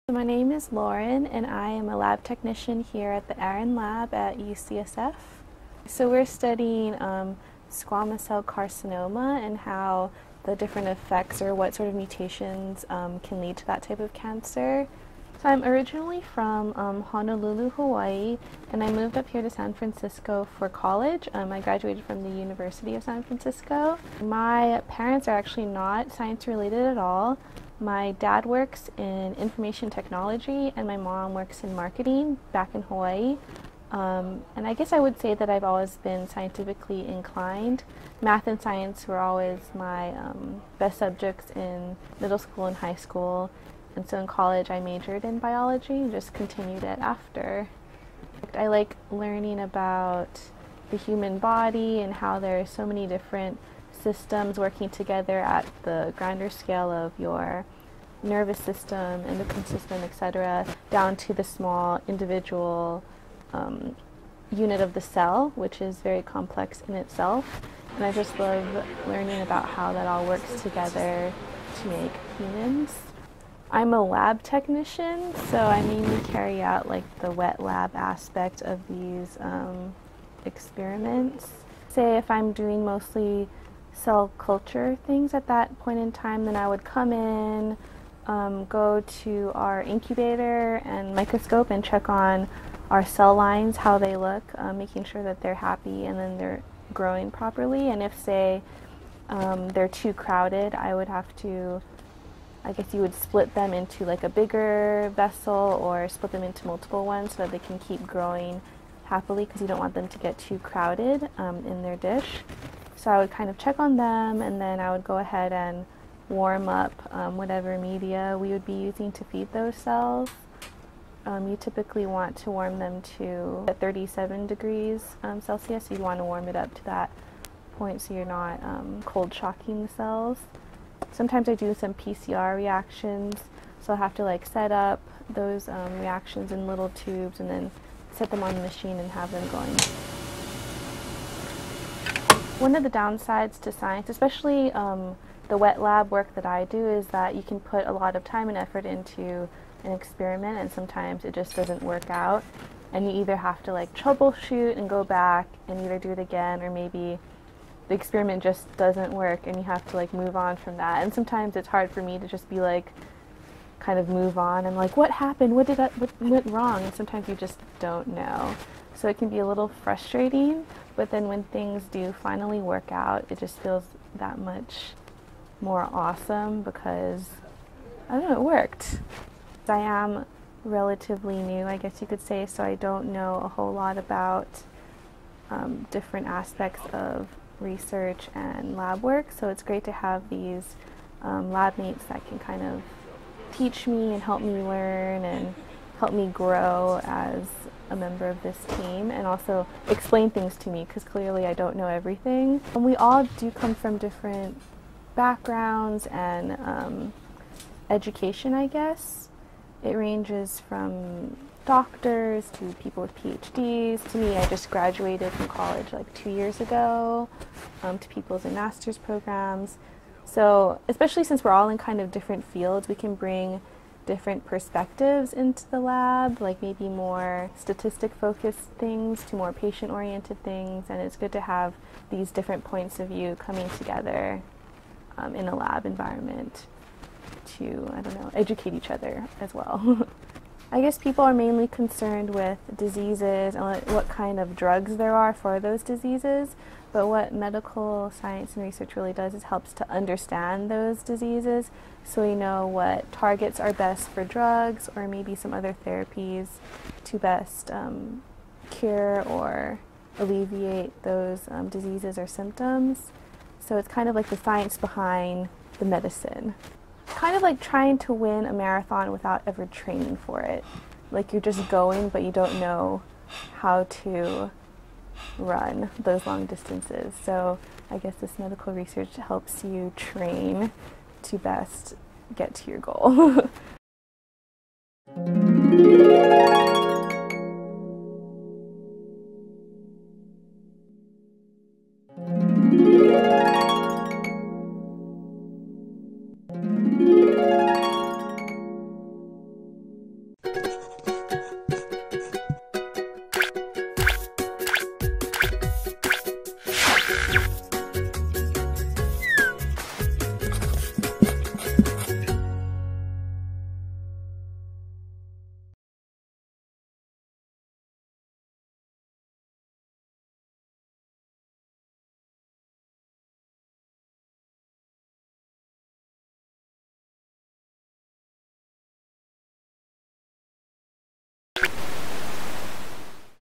My name is Lauren and I am a lab technician here at the Arron Lab at UCSF. So we're studying squamous cell carcinoma and how the different effects or what sort of mutations can lead to that type of cancer. So I'm originally from Honolulu, Hawaii, and I moved up here to San Francisco for college. I graduated from the University of San Francisco. My parents are actually not science related at all. My dad works in information technology and my mom works in marketing back in Hawaii. And I guess I would say that I've always been scientifically inclined. Math and science were always my best subjects in middle school and high school. And so in college I majored in biology and just continued it after. I like learning about the human body and how there are so many different systems working together at the grander scale of your nervous system, endocrine system, etc., down to the small individual unit of the cell, which is very complex in itself. And I just love learning about how that all works together to make humans. I'm a lab technician, so I mainly carry out like the wet lab aspect of these experiments. Say if I'm doing mostly cell culture things at that point in time, then I would come in, go to our incubator and microscope and check on our cell lines, how they look, making sure that they're happy and then they're growing properly. And if, say, they're too crowded, I would have to, I guess you would split them into like a bigger vessel or split them into multiple ones so that they can keep growing happily, because you don't want them to get too crowded in their dish. So I would kind of check on them, and then I would go ahead and warm up whatever media we would be using to feed those cells. You typically want to warm them to 37 degrees Celsius. So you want to warm it up to that point so you're not cold shocking the cells. Sometimes I do some PCR reactions, so I have to like set up those reactions in little tubes and then set them on the machine and have them going. One of the downsides to science, especially the wet lab work that I do, is that you can put a lot of time and effort into an experiment and sometimes it just doesn't work out, and you either have to like troubleshoot and go back and either do it again, or maybe the experiment just doesn't work and you have to like move on from that. And sometimes it's hard for me to just be like kind of move on and like, what happened, what went wrong, and sometimes you just don't know. So it can be a little frustrating, but then when things do finally work out, it just feels that much more awesome because, I don't know, it worked. I am relatively new, I guess you could say, so I don't know a whole lot about different aspects of research and lab work, so it's great to have these lab mates that can kind of teach me and help me learn and help me grow as a member of this team, and also explain things to me, because clearly I don't know everything. And we all do come from different backgrounds and education, I guess. It ranges from doctors to people with PhDs. To me, I just graduated from college like 2 years ago, to people's in master's programs. So especially since we're all in kind of different fields, we can bring different perspectives into the lab, like maybe more statistic-focused things to more patient-oriented things, and it's good to have these different points of view coming together in a lab environment to, I don't know, educate each other as well. I guess people are mainly concerned with diseases and what kind of drugs there are for those diseases, but what medical science and research really does is helps to understand those diseases, so we know what targets are best for drugs or maybe some other therapies to best cure or alleviate those diseases or symptoms. So it's kind of like the science behind the medicine. Kind of like trying to win a marathon without ever training for it. Like you're just going, but you don't know how to run those long distances. So I guess this medical research helps you train to best get to your goal.